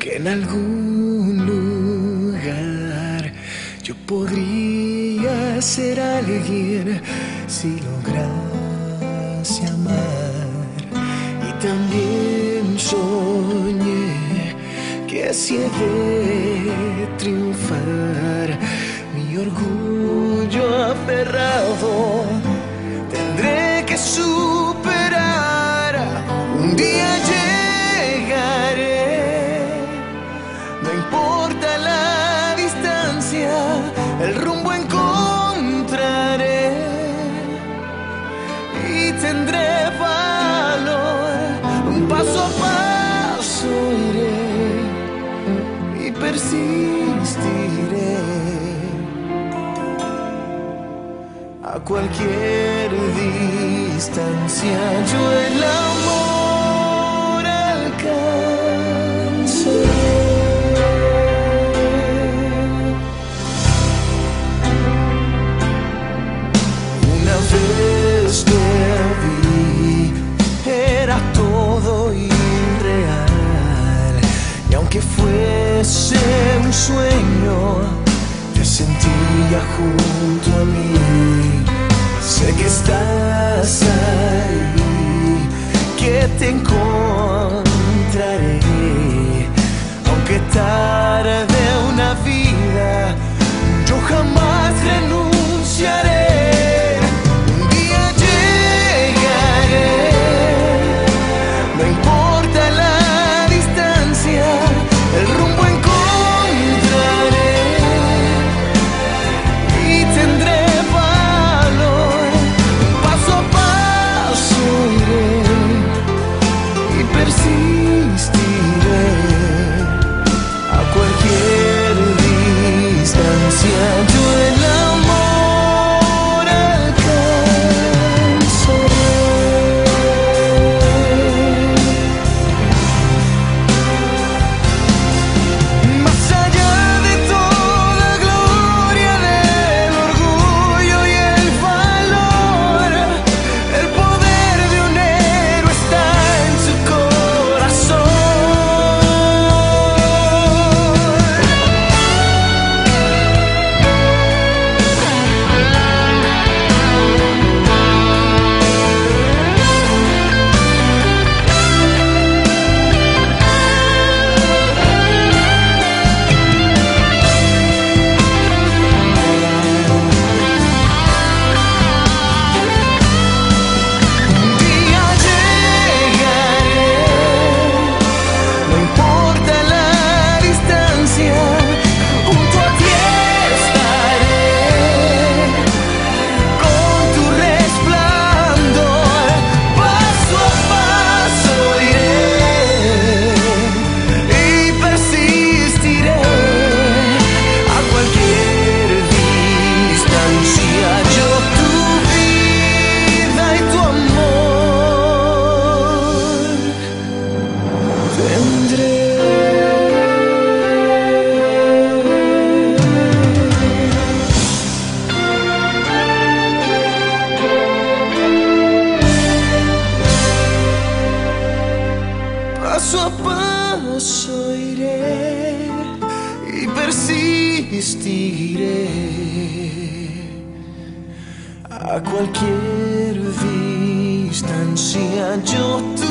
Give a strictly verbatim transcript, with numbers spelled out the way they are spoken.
que en algún lugar yo podría ser alguien si lograse amar. Y también soñé que si he de triunfar, mi orgullo aferrado tendré que superar. Un día llegaré, no importa la distancia, el rumbo encontraré y tendré valor. Un paso a paso iré y persistiré. A cualquier distancia yo el amor alcanzaré. Una vez te vi, era todo irreal, y aunque fuese un sueño, te sentía junto a mí. Sé que estás ahí, que te encontraré, aunque tarde una vida, yo jamás renunciaré. Un día llegaré, no importa la distancia, el rumbo encontraré y tendré valor. Un paso a paso iré y persistiré. A cualquier distancia yo el amor alcanzaré. Más allá de toda gloria, del orgullo y el valor, el poder de un héroe está en su corazón. Un día llegaré, no importa la distancia, junto a ti estaré, con tu resplandor, paso a paso iré y persistiré. A cualquier distancia yo tu vida y tu amor tendré. Paso a paso iré y persistiré. A cualquier distancia yo te